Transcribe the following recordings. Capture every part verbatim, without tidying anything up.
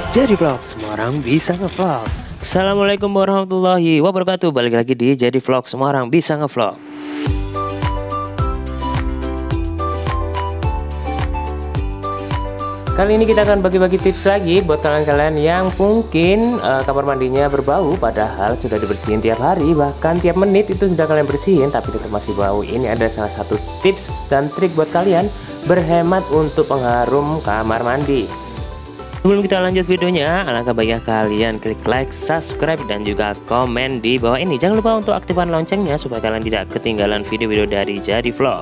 Jadi vlog, semua orang bisa ngevlog. Assalamualaikum warahmatullahi wabarakatuh. Balik lagi di Jadi Vlog, semua orang bisa ngevlog. Kali ini kita akan bagi-bagi tips lagi buat kalian-kalian yang mungkin uh, kamar mandinya berbau, padahal sudah dibersihin tiap hari, bahkan tiap menit itu sudah kalian bersihin tapi tetap masih bau. Ini ada salah satu tips dan trik buat kalian berhemat untuk pengharum kamar mandi. Sebelum kita lanjut videonya, alangkah baiknya kalian klik like, subscribe, dan juga komen di bawah ini. Jangan lupa untuk aktifkan loncengnya supaya kalian tidak ketinggalan video-video dari Jadi Vlog.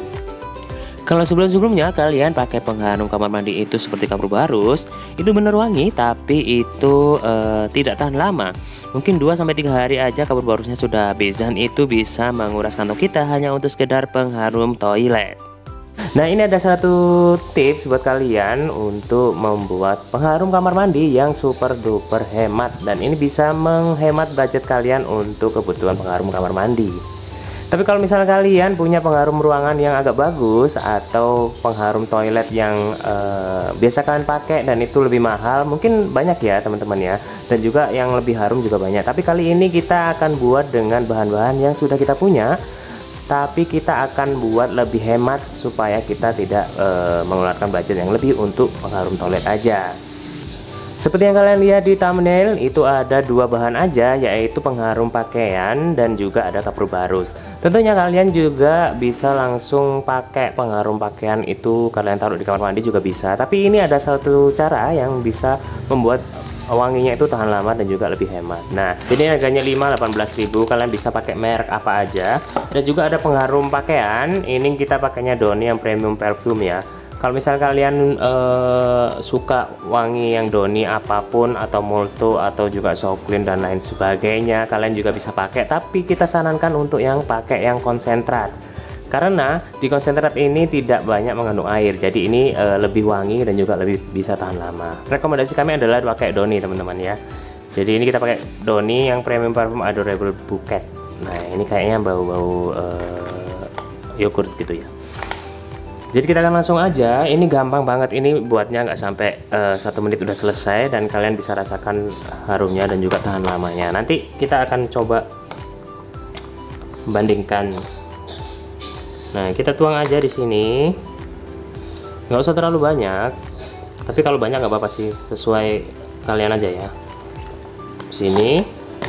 Kalau sebelum-sebelumnya kalian pakai pengharum kamar mandi itu seperti Kapur Barus, itu bener wangi tapi itu uh, tidak tahan lama. Mungkin dua sampai tiga hari aja Kapur Barusnya sudah habis, dan itu bisa menguras kantong kita hanya untuk sekedar pengharum toilet. Nah, ini ada satu tips buat kalian untuk membuat pengharum kamar mandi yang super duper hemat, dan ini bisa menghemat budget kalian untuk kebutuhan pengharum kamar mandi. Tapi kalau misalnya kalian punya pengharum ruangan yang agak bagus atau pengharum toilet yang uh, biasa kalian pakai dan itu lebih mahal, mungkin banyak ya teman-teman ya, dan juga yang lebih harum juga banyak. Tapi kali ini kita akan buat dengan bahan-bahan yang sudah kita punya, tapi kita akan buat lebih hemat supaya kita tidak uh, mengeluarkan budget yang lebih untuk pengharum toilet aja. Seperti yang kalian lihat di thumbnail, itu ada dua bahan aja, yaitu pengharum pakaian dan juga ada Kapur Barus. Tentunya kalian juga bisa langsung pakai pengharum pakaian itu, kalian taruh di kamar mandi juga bisa. Tapi ini ada satu cara yang bisa membuat wanginya itu tahan lama dan juga lebih hemat. Nah, ini harganya lima delapan belas ribu, kalian bisa pakai merek apa aja. Dan juga ada pengharum pakaian, ini kita pakainya Doni yang premium perfume ya. Kalau misal kalian uh, suka wangi yang Doni apapun, atau Molto, atau juga Soklin dan lain sebagainya, kalian juga bisa pakai. Tapi kita sarankan untuk yang pakai yang konsentrat, karena di konsentrat ini tidak banyak mengandung air, jadi ini uh, lebih wangi dan juga lebih bisa tahan lama. Rekomendasi kami adalah pakai Doni teman-teman ya. Jadi ini kita pakai Doni yang premium parfum Adorable Bouquet. Nah, ini kayaknya bau-bau uh, yogurt gitu ya. Jadi kita akan langsung aja, ini gampang banget, ini buatnya nggak sampai uh, satu menit udah selesai, dan kalian bisa rasakan harumnya dan juga tahan lamanya. Nanti kita akan coba bandingkan. Nah, kita tuang aja di sini, nggak usah terlalu banyak, tapi kalau banyak nggak apa-apa sih, sesuai kalian aja ya. Sini,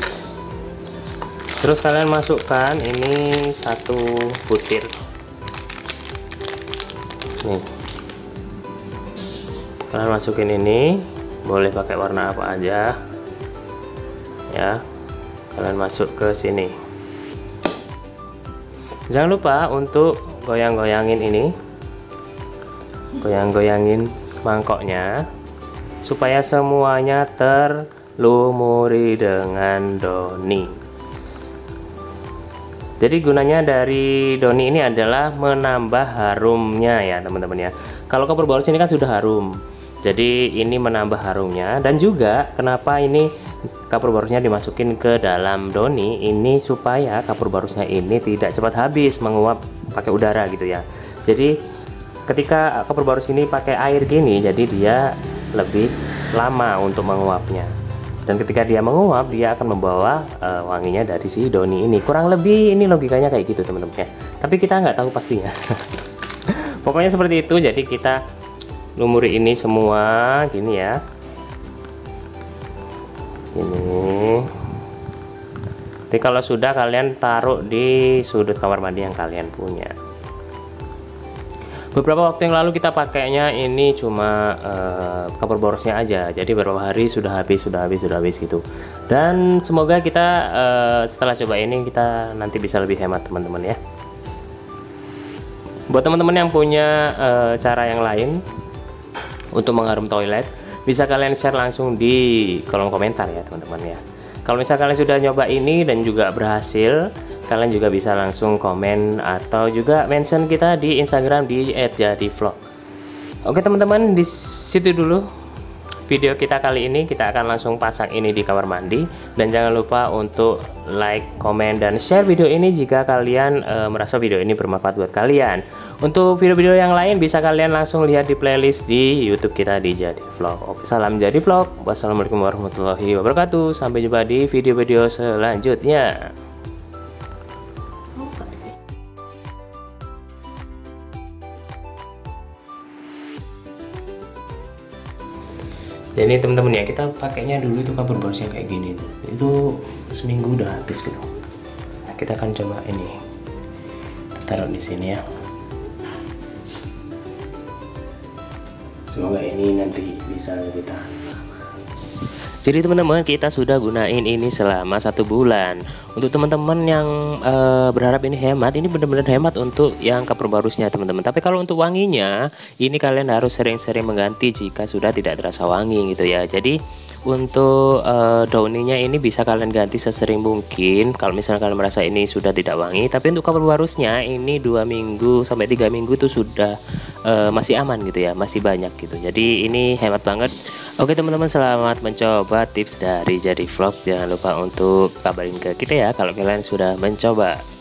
terus kalian masukkan ini satu butir. Nih, kalian masukin ini, boleh pakai warna apa aja ya. Kalian masuk ke sini, jangan lupa untuk goyang-goyangin ini, goyang-goyangin mangkoknya supaya semuanya terlumuri dengan Doni. Jadi gunanya dari Doni ini adalah menambah harumnya ya teman-teman ya. Kalau Kapur Barus ini kan sudah harum, jadi ini menambah harumnya. Dan juga kenapa ini Kapur Barusnya dimasukin ke dalam Doni ini, supaya Kapur Barusnya ini tidak cepat habis menguap pakai udara gitu ya. Jadi ketika Kapur Barus ini pakai air gini, jadi dia lebih lama untuk menguapnya. Dan ketika dia menguap, dia akan membawa uh, wanginya dari si Doni ini. Kurang lebih ini logikanya kayak gitu teman-teman ya. Tapi kita nggak tahu pastinya. Pokoknya seperti itu. Jadi kita lumuri ini semua gini ya. Ini. Jadi kalau sudah, kalian taruh di sudut kamar mandi yang kalian punya. Beberapa waktu yang lalu kita pakainya ini cuma uh, Kapur Barusnya aja, jadi beberapa hari sudah habis, sudah habis, sudah habis gitu. Dan semoga kita uh, setelah coba ini kita nanti bisa lebih hemat teman-teman ya. Buat teman-teman yang punya uh, cara yang lain untuk mengharum toilet, bisa kalian share langsung di kolom komentar ya teman-teman ya. Kalau misalnya kalian sudah nyoba ini dan juga berhasil, kalian juga bisa langsung komen atau juga mention kita di Instagram di et jadi vlog. Oke teman-teman, di situ dulu video kita kali ini. Kita akan langsung pasang ini di kamar mandi, dan jangan lupa untuk like, komen, dan share video ini jika kalian e, merasa video ini bermanfaat buat kalian. Untuk video-video yang lain bisa kalian langsung lihat di playlist di YouTube kita di Jadi Vlog. Oke, salam Jadi Vlog. Wassalamualaikum warahmatullahi wabarakatuh. Sampai jumpa di video-video selanjutnya. Jadi teman-teman ya, kita pakainya dulu itu cover box yang kayak gini tuh. Itu seminggu udah habis gitu. Nah, kita akan coba ini taruh di sini ya. Semoga ini nanti bisa lebih tahan. Jadi teman-teman, kita sudah gunain ini selama satu bulan. Untuk teman-teman yang uh, berharap ini hemat, ini benar-benar hemat untuk yang cover barusnya teman-teman. Tapi kalau untuk wanginya, ini kalian harus sering-sering mengganti jika sudah tidak terasa wangi gitu ya. Jadi untuk uh, dauninya ini bisa kalian ganti sesering mungkin kalau misalnya kalian merasa ini sudah tidak wangi. Tapi untuk cover barusnya ini dua minggu sampai tiga minggu itu sudah uh, masih aman gitu ya, masih banyak gitu. Jadi ini hemat banget. Oke teman-teman, selamat mencoba tips dari Jadi Vlog. Jangan lupa untuk kabarin ke kita ya kalau kalian sudah mencoba.